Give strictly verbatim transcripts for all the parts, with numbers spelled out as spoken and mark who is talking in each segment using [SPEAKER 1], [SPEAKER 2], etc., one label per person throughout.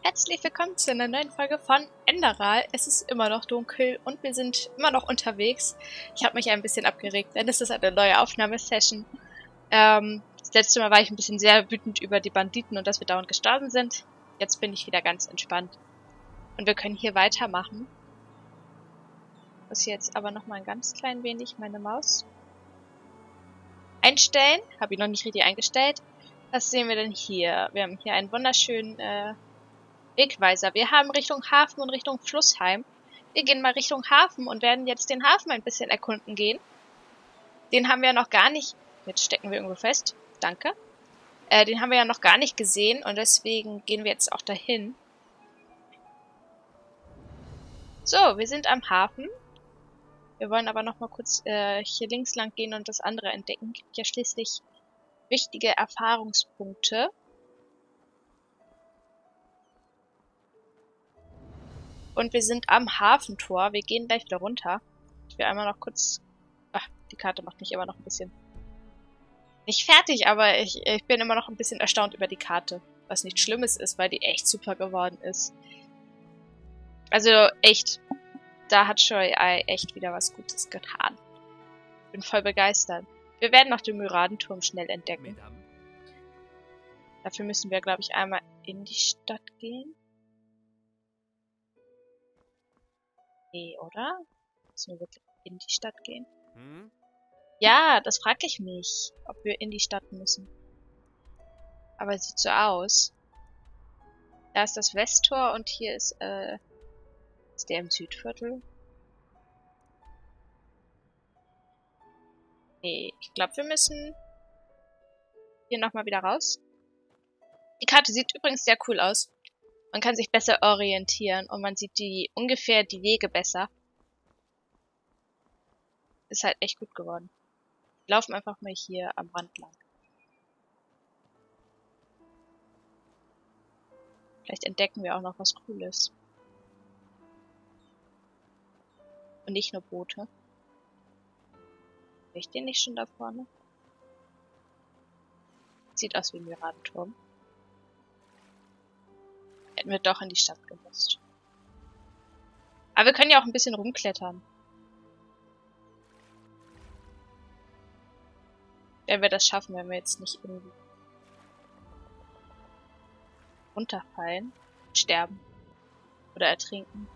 [SPEAKER 1] Herzlich willkommen zu einer neuen Folge von Enderal. Es ist immer noch dunkel und wir sind immer noch unterwegs. Ich habe mich ein bisschen abgeregt, denn es ist eine neue Aufnahmesession. Ähm, das letzte Mal war ich ein bisschen sehr wütend über die Banditen und dass wir dauernd gestorben sind. Jetzt bin ich wieder ganz entspannt. Und wir können hier weitermachen. Ich muss jetzt aber noch mal ein ganz klein wenig meine Maus einstellen. Habe ich noch nicht richtig eingestellt. Was sehen wir denn hier? Wir haben hier einen wunderschönen äh, Wegweiser. Wir haben Richtung Hafen und Richtung Flussheim. Wir gehen mal Richtung Hafen und werden jetzt den Hafen ein bisschen erkunden gehen. Den haben wir ja noch gar nicht... Jetzt stecken wir irgendwo fest. Danke. Äh, den haben wir ja noch gar nicht gesehen und deswegen gehen wir jetzt auch dahin. So, wir sind am Hafen. Wir wollen aber noch mal kurz äh, hier links lang gehen und das andere entdecken. Gibt ja schließlich wichtige Erfahrungspunkte. Und wir sind am Hafentor. Wir gehen gleich wieder runter. Ich will einmal noch kurz... Ach, die Karte macht mich immer noch ein bisschen... Nicht fertig, aber ich, ich bin immer noch ein bisschen erstaunt über die Karte. Was nicht Schlimmes ist, weil die echt super geworden ist. Also echt, da hat Shoei echt wieder was Gutes getan. Bin voll begeistert. Wir werden noch den Myradenturm schnell entdecken. Dafür müssen wir, glaube ich, einmal in die Stadt gehen. Nee, oder? Müssen wir wirklich in die Stadt gehen? Hm? Ja, das frage ich mich, ob wir in die Stadt müssen. Aber es sieht so aus. Da ist das Westtor und hier ist, äh, ist der im Südviertel? Nee, ich glaube, wir müssen hier nochmal wieder raus. Die Karte sieht übrigens sehr cool aus. Man kann sich besser orientieren und man sieht die ungefähr die Wege besser. Ist halt echt gut geworden. Wir laufen einfach mal hier am Rand lang. Vielleicht entdecken wir auch noch was Cooles. Und nicht nur Boote. Sehe ich den nicht schon da vorne? Sieht aus wie ein Myradenturm. Hätten wir doch in die Stadt gemusst. Aber wir können ja auch ein bisschen rumklettern. Wenn wir das schaffen, wenn wir jetzt nicht irgendwie runterfallen, sterben oder ertrinken.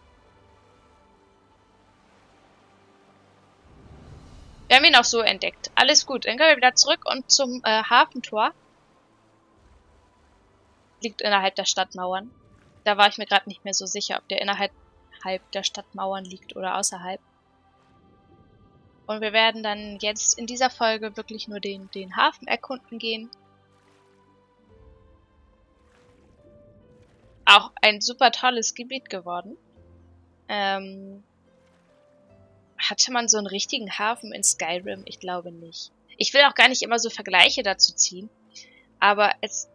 [SPEAKER 1] Wir haben ihn auch so entdeckt. Alles gut. Dann können wir wieder zurück und zum äh, Hafentor. Liegt innerhalb der Stadtmauern. Da war ich mir gerade nicht mehr so sicher, ob der innerhalb der Stadtmauern liegt oder außerhalb. Und wir werden dann jetzt in dieser Folge wirklich nur den, den Hafen erkunden gehen. Auch ein super tolles Gebiet geworden. Ähm, hatte man so einen richtigen Hafen in Skyrim? Ich glaube nicht. Ich will auch gar nicht immer so Vergleiche dazu ziehen. Aber es...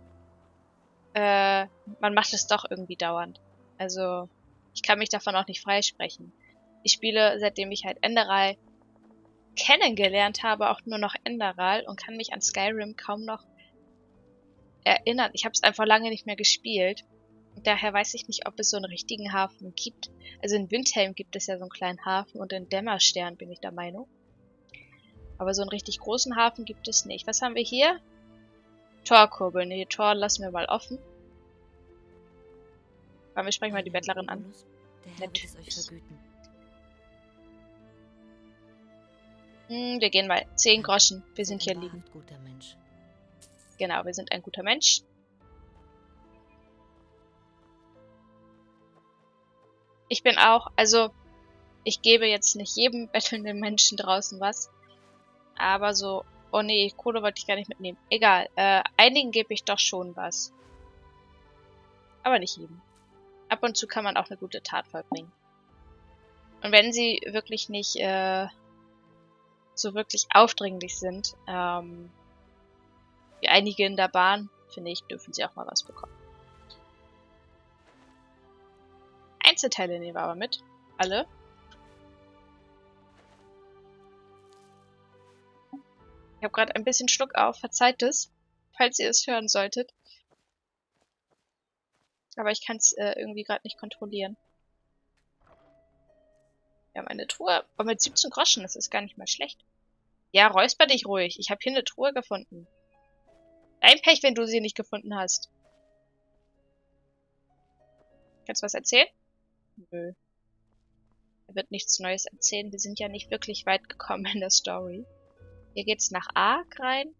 [SPEAKER 1] Äh, man macht es doch irgendwie dauernd. Also, ich kann mich davon auch nicht freisprechen. Ich spiele, seitdem ich halt Enderal kennengelernt habe, auch nur noch Enderal und kann mich an Skyrim kaum noch erinnern. Ich habe es einfach lange nicht mehr gespielt. Und daher weiß ich nicht, ob es so einen richtigen Hafen gibt. Also in Windhelm gibt es ja so einen kleinen Hafen und in Dämmerstern bin ich der Meinung. Aber so einen richtig großen Hafen gibt es nicht. Was haben wir hier? Torkurbel. Ne, Tor lassen wir mal offen. Aber wir sprechen mal die Bettlerin an. Natürlich. Hm, wir gehen mal. Zehn Groschen. Wir sind hier liegen. Genau, wir sind ein guter Mensch. Ich bin auch, also, ich gebe jetzt nicht jedem bettelnden Menschen draußen was. Aber so, oh nee, Kohle wollte ich gar nicht mitnehmen. Egal, äh, einigen gebe ich doch schon was. Aber nicht jedem. Ab und zu kann man auch eine gute Tat vollbringen. Und wenn sie wirklich nicht, äh, so wirklich aufdringlich sind, ähm, wie einige in der Bahn, finde ich, dürfen sie auch mal was bekommen. Einzelteile nehmen wir aber mit. Alle. Ich habe gerade ein bisschen Schluck auf, verzeiht es, falls ihr es hören solltet. Aber ich kann es äh, irgendwie gerade nicht kontrollieren. Wir haben eine Truhe. Aber mit siebzehn Groschen, das ist gar nicht mal schlecht. Ja, räusper dich ruhig. Ich habe hier eine Truhe gefunden. Dein Pech, wenn du sie nicht gefunden hast. Kannst du was erzählen? Nö. Er wird nichts Neues erzählen. Wir sind ja nicht wirklich weit gekommen in der Story. Hier geht's nach Ark rein.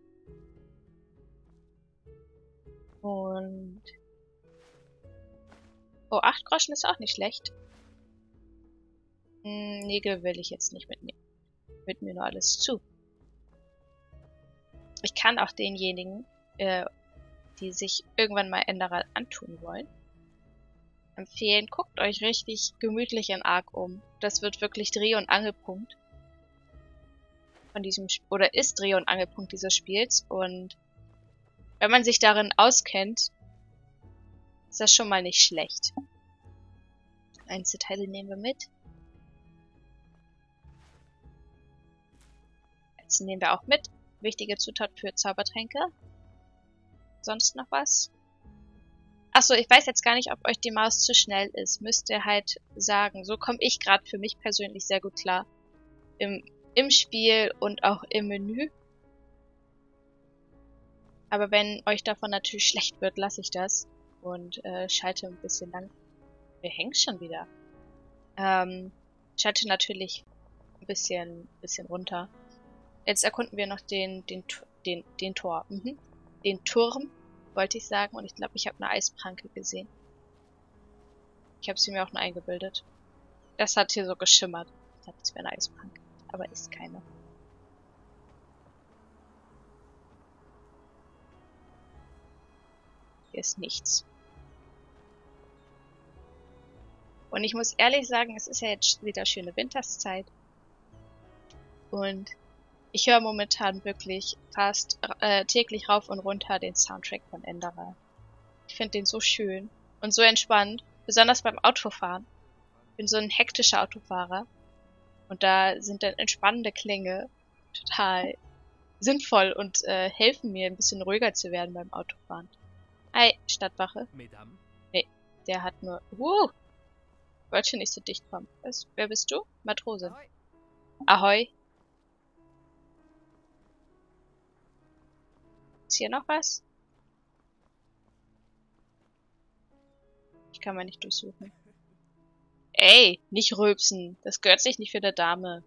[SPEAKER 1] Und... Oh, acht Groschen ist auch nicht schlecht. Hm, Nägel will ich jetzt nicht mitnehmen. Mit mir nur alles zu. Ich kann auch denjenigen, äh, die sich irgendwann mal Enderal antun wollen, empfehlen, guckt euch richtig gemütlich in Ark um. Das wird wirklich Dreh- und Angelpunkt von diesem Sp oder ist Dreh- und Angelpunkt dieses Spiels. Und wenn man sich darin auskennt, ist das schon mal nicht schlecht. Einzelteile nehmen wir mit. Jetzt nehmen wir auch mit. Wichtige Zutat für Zaubertränke. Sonst noch was? Achso, ich weiß jetzt gar nicht, ob euch die Maus zu schnell ist. Müsst ihr halt sagen. So komme ich gerade für mich persönlich sehr gut klar. Im, im Spiel und auch im Menü. Aber wenn euch davon natürlich schlecht wird, lasse ich das. Und äh, schalte ein bisschen lang. Wir hängen schon wieder. Ähm, schalte natürlich ein bisschen, bisschen runter. Jetzt erkunden wir noch den, den, den, den Tor. Mhm. Den Turm, wollte ich sagen. Und ich glaube, ich habe eine Eispranke gesehen. Ich habe sie mir auch nur eingebildet. Das hat hier so geschimmert. Ich dachte, es wäre eine Eispranke. Aber ist keine. Hier ist nichts. Und ich muss ehrlich sagen, es ist ja jetzt wieder schöne Winterszeit. Und ich höre momentan wirklich fast äh, täglich rauf und runter den Soundtrack von Enderal. Ich finde den so schön und so entspannt, besonders beim Autofahren. Ich bin so ein hektischer Autofahrer und da sind dann entspannende Klänge total sinnvoll und äh, helfen mir, ein bisschen ruhiger zu werden beim Autofahren. Hi, Stadtwache. Nee, der hat nur... Uh, wollte nicht so dicht kommen. Was, wer bist du? Matrosin. Ahoi. Ist hier noch was? Ich kann mal nicht durchsuchen. Ey, nicht rülpsen. Das gehört sich nicht für eine Dame.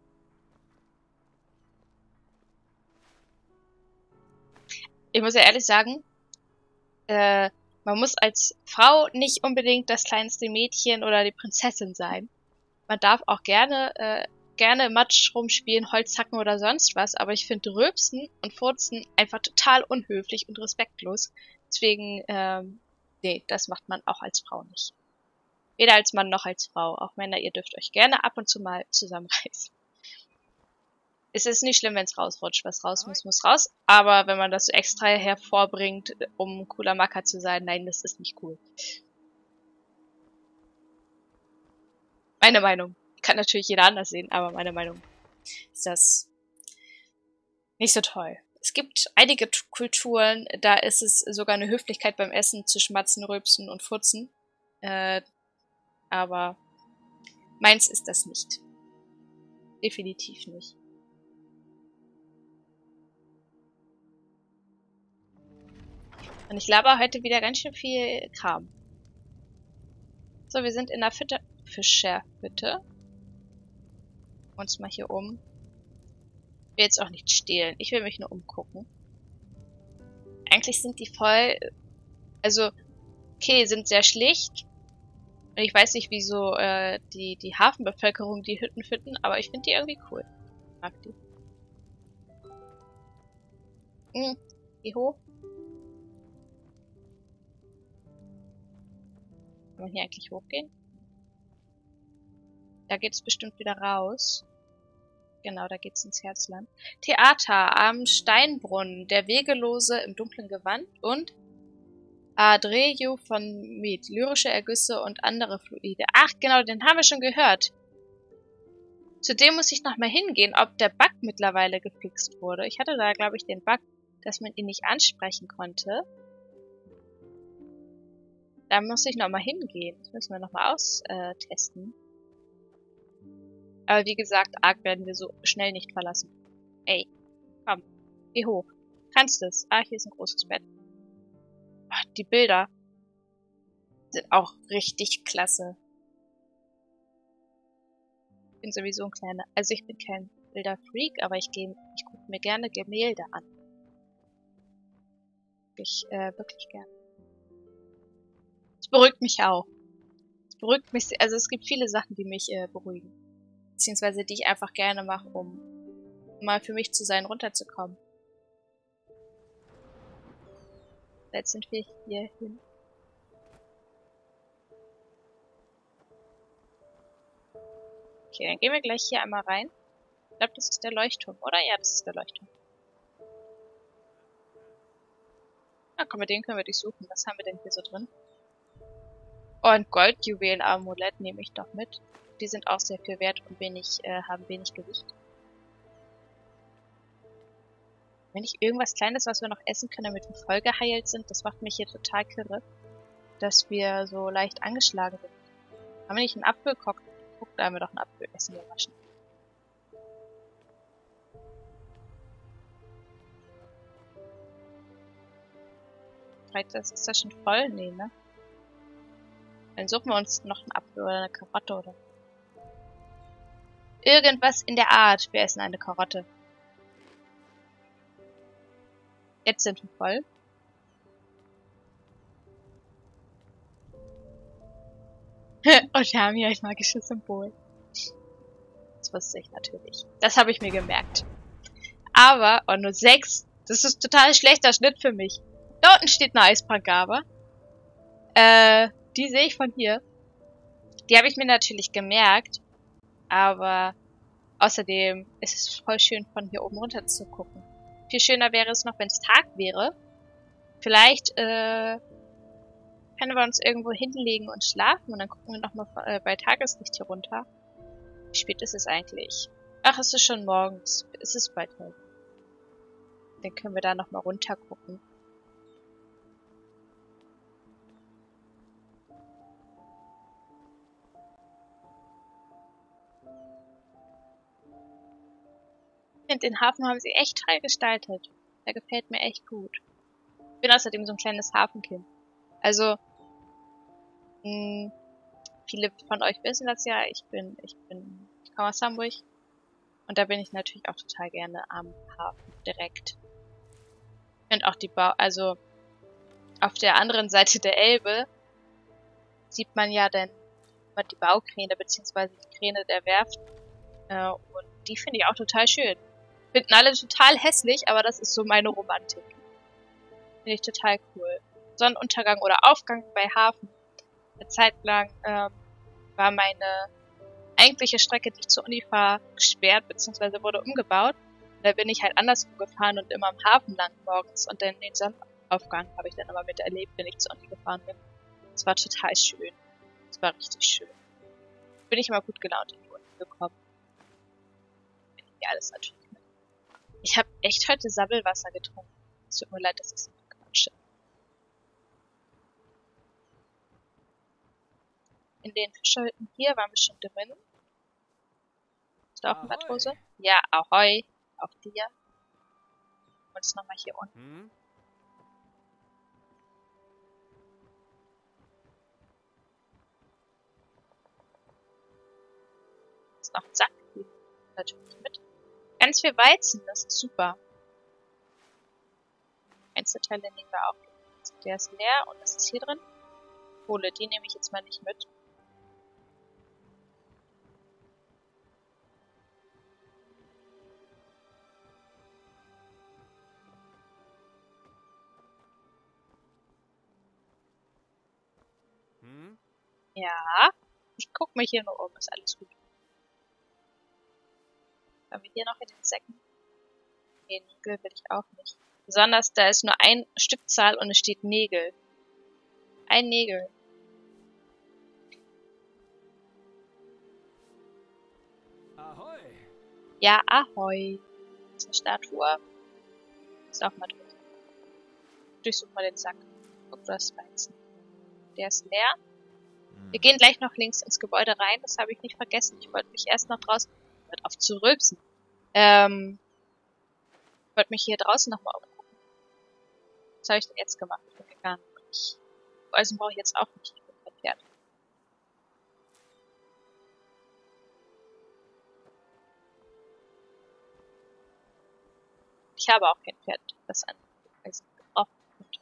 [SPEAKER 1] Ich muss ja ehrlich sagen, äh, man muss als Frau nicht unbedingt das kleinste Mädchen oder die Prinzessin sein. Man darf auch gerne, äh, gerne Matsch rumspielen, Holz hacken oder sonst was, aber ich finde Rülpsen und Furzen einfach total unhöflich und respektlos. Deswegen, ähm, nee, das macht man auch als Frau nicht. Weder als Mann noch als Frau. Auch Männer, ihr dürft euch gerne ab und zu mal zusammenreißen. Es ist nicht schlimm, wenn es rausrutscht. Was raus muss, muss raus. Aber wenn man das so extra hervorbringt, um cooler Macker zu sein, nein, das ist nicht cool. Meine Meinung. Kann natürlich jeder anders sehen, aber meine Meinung ist das nicht so toll. Es gibt einige Kulturen, da ist es sogar eine Höflichkeit beim Essen zu schmatzen, rülpsen und furzen. Äh, aber meins ist das nicht. Definitiv nicht. Und ich laber heute wieder ganz schön viel Kram. So, wir sind in der Fütter Fischerhütte. Uns mal hier um. Ich will jetzt auch nicht stehlen. Ich will mich nur umgucken. Eigentlich sind die voll... Also, okay, sind sehr schlicht. Und ich weiß nicht, wieso äh, die, die Hafenbevölkerung die Hütten fütten, aber ich finde die irgendwie cool. Ich mag die. Hm, geh hoch. Kann man hier eigentlich hochgehen? Da geht's bestimmt wieder raus. Genau, da geht's ins Herzland. Theater am Steinbrunnen, der Wegelose im dunklen Gewand und Adreju von Med, lyrische Ergüsse und andere Fluide. Ach, genau, den haben wir schon gehört. Zudem muss ich nochmal hingehen, ob der Bug mittlerweile gefixt wurde. Ich hatte da, glaube ich, den Bug, dass man ihn nicht ansprechen konnte. Da muss ich nochmal hingehen. Das müssen wir nochmal austesten. Aber wie gesagt, Ark werden wir so schnell nicht verlassen. Ey, komm, geh hoch. Kannst es. Ah, hier ist ein großes Bett. Ach, die Bilder sind auch richtig klasse. Ich bin sowieso ein kleiner, also ich bin kein Bilderfreak, aber ich gehe, ich gucke mir gerne Gemälde an. Ich, äh, wirklich gerne. Es beruhigt mich auch. Es beruhigt mich, also es gibt viele Sachen, die mich äh, beruhigen. Beziehungsweise die ich einfach gerne mache, um mal für mich zu sein, runterzukommen. Jetzt sind wir hier hin. Okay, dann gehen wir gleich hier einmal rein. Ich glaube, das ist der Leuchtturm, oder? Ja, das ist der Leuchtturm. Na komm, mit dem können wir durchsuchen. Was haben wir denn hier so drin? Und Goldjuwel-Amulett nehme ich doch mit. Die sind auch sehr viel wert und wenig, äh, haben wenig Gewicht. Wenn nicht irgendwas Kleines, was wir noch essen können, damit wir voll geheilt sind, das macht mich hier total kirre, dass wir so leicht angeschlagen sind. Haben wir nicht einen Apfel gekocht? Guck, da haben wir doch einen Apfel. Essen wir waschen. Vielleicht ist das schon voll? Nee, ne? Dann suchen wir uns noch einen Apfel oder eine Karotte oder irgendwas in der Art. Wir essen eine Karotte. Jetzt sind wir voll. Und wir haben hier ein magisches Symbol. Das wusste ich natürlich. Das habe ich mir gemerkt. Aber, oh, nur sechs. Das ist total schlechter Schnitt für mich. Da unten steht eine Eispargabe. Äh, die sehe ich von hier. Die habe ich mir natürlich gemerkt. Aber außerdem ist es voll schön, von hier oben runter zu gucken. Viel schöner wäre es noch, wenn es Tag wäre. Vielleicht, äh, können wir uns irgendwo hinlegen und schlafen und dann gucken wir nochmal äh, bei Tageslicht hier runter. Wie spät ist es eigentlich? Ach, es ist schon morgens. Es ist bald hell. Dann können wir da nochmal runter gucken. Ich finde, den Hafen haben sie echt toll gestaltet. Der gefällt mir echt gut. Ich bin außerdem so ein kleines Hafenkind. Also, mh, viele von euch wissen das ja. Ich bin, ich bin, ich komme aus Hamburg. Und da bin ich natürlich auch total gerne am Hafen direkt. Und auch die Bau, also auf der anderen Seite der Elbe sieht man ja dann immer die Baukräne beziehungsweise die Kräne der Werft. Äh, und die finde ich auch total schön. Finden alle total hässlich, aber das ist so meine Romantik. Finde ich total cool. Sonnenuntergang oder Aufgang bei Hafen. Eine Zeit lang ähm, war meine eigentliche Strecke, die ich zur Uni fahre, gesperrt, beziehungsweise wurde umgebaut. Da bin ich halt anderswo gefahren und immer am Hafen lang morgens. Und dann den Sonnenaufgang habe ich dann immer miterlebt, wenn ich zur Uni gefahren bin. Es war total schön. Es war richtig schön. Bin ich immer gut gelaunt in die Uni gekommen. Bin ich hier alles natürlich mit. Ich habe echt heute Sabbelwasser getrunken. Es tut mir leid, dass ich so quatsche. In den Fischhütten hier waren wir schon drin. Ist da auch eine Matrose? Ja, ahoi. Auch dir. Und jetzt nochmal hier unten. Hm? Ist noch ein Sack. Natürlich mit. Ganz viel Weizen, das ist super. Einzelteile nehmen wir auch. Der ist leer und das ist hier drin. Kohle, die nehme ich jetzt mal nicht mit. Hm? Ja. Ich guck mich hier nur um, ist alles gut. Haben wir hier noch in den Säcken? Nee, Nägel will ich auch nicht. Besonders, da ist nur ein Stückzahl und es steht Nägel. Ein Nägel. Ahoi. Ja, ahoi. Das ist eine Statue. Ist auch mal durch. Durchsuch mal den Sack. Guck, du hast Weizen. der ist leer. Wir gehen gleich noch links ins Gebäude rein, das habe ich nicht vergessen. Ich wollte mich erst noch draußen, hört auf zu rülpsen, ähm, ich wollte mich hier draußen nochmal umgucken. Was habe ich denn jetzt gemacht? Ich bin gegangen. Ich, Eisen brauche ich jetzt auch nicht, ich bin kein Pferd. Ich habe auch kein Pferd, das an Eisen gebraucht wird.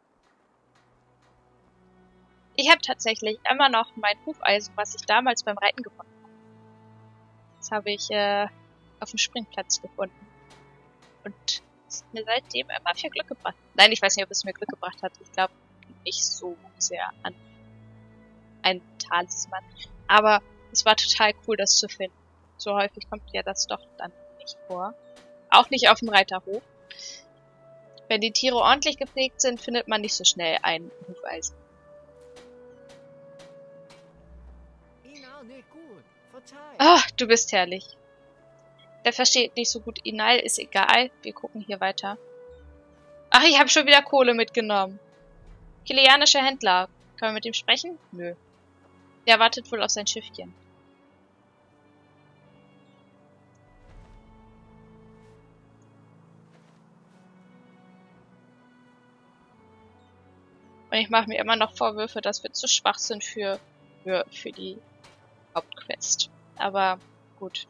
[SPEAKER 1] Ich habe tatsächlich immer noch mein Hufeisen, was ich damals beim Reiten gefunden habe. Das habe ich äh, auf dem Springplatz gefunden. Und es hat mir seitdem immer viel Glück gebracht. Nein, ich weiß nicht, ob es mir Glück gebracht hat. Ich glaube nicht so sehr an einen Talisman. Aber es war total cool, das zu finden. So häufig kommt ja das doch dann nicht vor. Auch nicht auf dem Reiterhof. Wenn die Tiere ordentlich gepflegt sind, findet man nicht so schnell ein Hufeisen. Ah, oh, du bist herrlich. Der versteht nicht so gut Inal, ist egal. Wir gucken hier weiter. Ach, ich habe schon wieder Kohle mitgenommen. Kilianischer Händler. Können wir mit ihm sprechen? Nö. Der wartet wohl auf sein Schiffchen. Und ich mache mir immer noch Vorwürfe, dass wir zu schwach sind für, für, für die Hauptquest. Aber gut.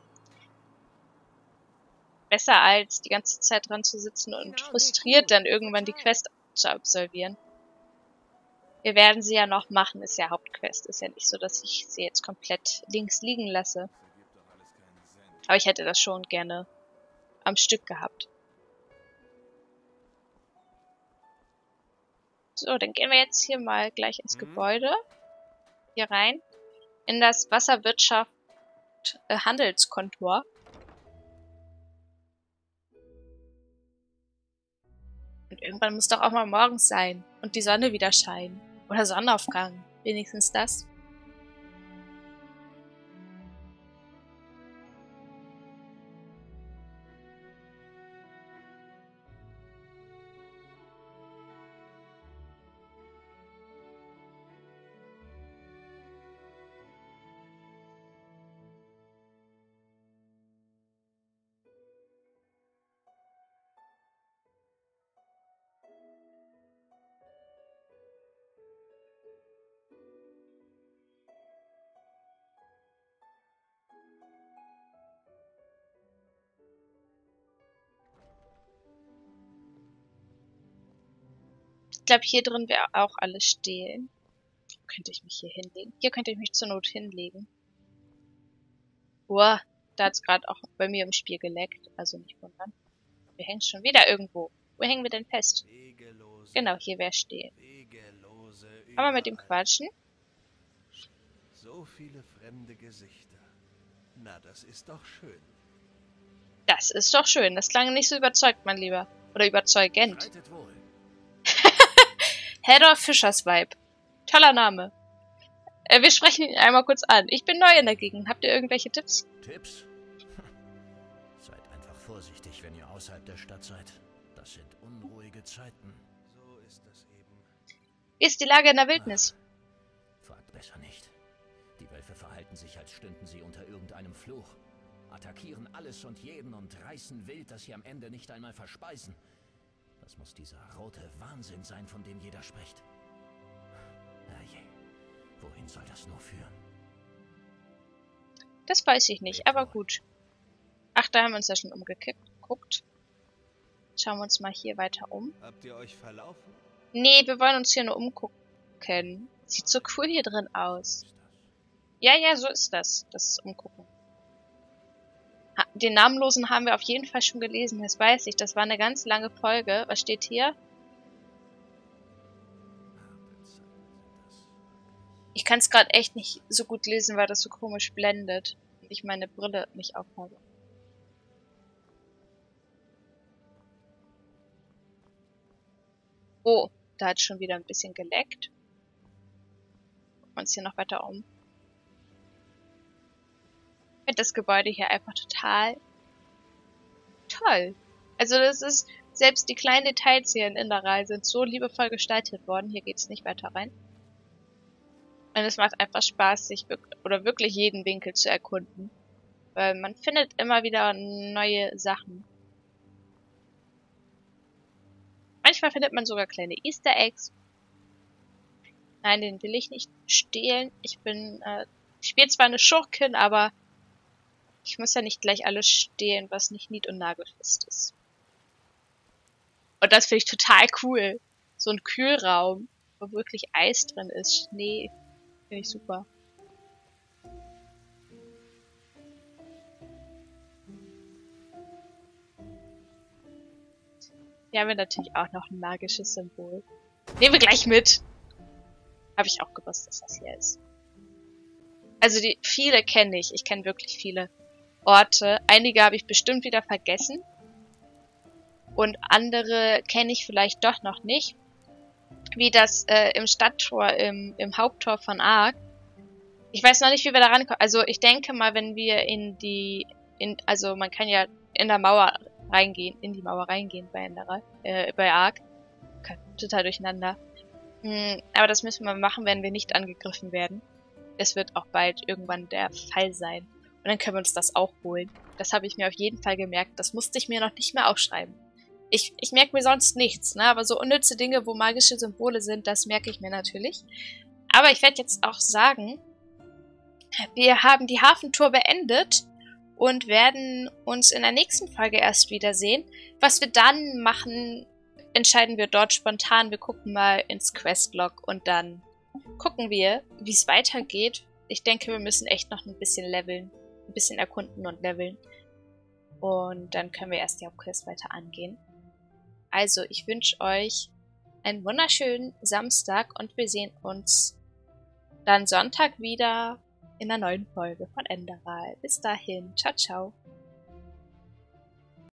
[SPEAKER 1] Besser als die ganze Zeit dran zu sitzen und frustriert dann irgendwann die Quest zu absolvieren. Wir werden sie ja noch machen, ist ja Hauptquest. Ist ja nicht so, dass ich sie jetzt komplett links liegen lasse. Aber ich hätte das schon gerne am Stück gehabt. So, dann gehen wir jetzt hier mal gleich ins Gebäude. Hier rein. In das Wasserwirtschaft äh, Handelskontor. Und irgendwann muss doch auch mal morgens sein. Und die Sonne wieder scheinen. Oder Sonnenaufgang. Wenigstens das. Ich glaube, hier drin wäre auch alles stehen. Könnte ich mich hier hinlegen? Hier könnte ich mich zur Not hinlegen. Uah, da hat es gerade auch bei mir im Spiel geleckt. Also nicht wundern. Wir hängen schon wieder irgendwo. Wo hängen wir denn fest? Genau, hier wäre stehen. Kann man mit dem quatschen?
[SPEAKER 2] So viele fremde Gesichter. Na, das ist doch schön.
[SPEAKER 1] Das ist doch schön. Das klang nicht so überzeugt, mein Lieber. Oder überzeugend.
[SPEAKER 2] Schreitet wohl.
[SPEAKER 1] Hedda Fischersweib. Toller Name. Äh, wir sprechen ihn einmal kurz an. Ich bin neu in der Gegend. Habt ihr irgendwelche Tipps?
[SPEAKER 2] Tipps? Seid einfach vorsichtig, wenn ihr außerhalb der Stadt seid. Das sind unruhige Zeiten. So ist das eben.
[SPEAKER 1] Wie ist die Lage in der Wildnis?
[SPEAKER 2] Ah, fragt besser nicht. Die Wölfe verhalten sich, als stünden sie unter irgendeinem Fluch. Attackieren alles und jeden und reißen wild, dass sie am Ende nicht einmal verspeisen. Das muss dieser rote Wahnsinn sein, von dem jeder spricht. Herrje, wohin soll das nur führen?
[SPEAKER 1] Das weiß ich nicht, aber gut. Ach, da haben wir uns ja schon umgeguckt. Schauen wir uns mal hier weiter um.
[SPEAKER 2] Habt ihr euch verlaufen?
[SPEAKER 1] Nee, wir wollen uns hier nur umgucken. Sieht so cool hier drin aus. Ja, ja, so ist das. Das Umgucken. Den Namenlosen haben wir auf jeden Fall schon gelesen, das weiß ich. Das war eine ganz lange Folge. Was steht hier? Ich kann es gerade echt nicht so gut lesen, weil das so komisch blendet. Und ich meine Brille nicht aufhabe. Oh, da hat es schon wieder ein bisschen geleckt. Gucken wir uns hier noch weiter um. Ich finde das Gebäude hier einfach total toll. Also das ist, selbst die kleinen Details hier in Inderal sind so liebevoll gestaltet worden. Hier geht es nicht weiter rein. Und es macht einfach Spaß, sich wirklich, oder wirklich jeden Winkel zu erkunden. Weil man findet immer wieder neue Sachen. Manchmal findet man sogar kleine Easter Eggs. Nein, den will ich nicht stehlen. Ich bin, äh, ich spiele zwar eine Schurkin, aber ich muss ja nicht gleich alles stehlen, was nicht nied- und nagelfest ist. Und das finde ich total cool. So ein Kühlraum, wo wirklich Eis drin ist, Schnee. Finde ich super. Hier haben wir natürlich auch noch ein magisches Symbol. Nehmen wir gleich mit. Habe ich auch gewusst, dass das hier ist. Also die viele kenne ich. Ich kenne wirklich viele Orte. Einige habe ich bestimmt wieder vergessen. Und andere kenne ich vielleicht doch noch nicht. Wie das äh, im Stadttor, im, im Haupttor von Ark. Ich weiß noch nicht, wie wir da rankommen. Also ich denke mal, wenn wir in die... in also man kann ja in der Mauer reingehen, in die Mauer reingehen bei Enderal, äh, bei Ark. Okay, total durcheinander. Hm, aber das müssen wir machen, wenn wir nicht angegriffen werden. Es wird auch bald irgendwann der Fall sein. Und dann können wir uns das auch holen. Das habe ich mir auf jeden Fall gemerkt. Das musste ich mir noch nicht mehr aufschreiben. Ich, ich merke mir sonst nichts, ne? Aber so unnütze Dinge, wo magische Symbole sind, das merke ich mir natürlich. Aber ich werde jetzt auch sagen, wir haben die Hafentour beendet und werden uns in der nächsten Folge erst wiedersehen. Was wir dann machen, entscheiden wir dort spontan. Wir gucken mal ins Questlog und dann gucken wir, wie es weitergeht. Ich denke, wir müssen echt noch ein bisschen leveln. Ein bisschen erkunden und leveln. Und dann können wir erst die Hauptquest weiter angehen. Also, ich wünsche euch einen wunderschönen Samstag und wir sehen uns dann Sonntag wieder in einer neuen Folge von Enderal. Bis dahin. Ciao, ciao.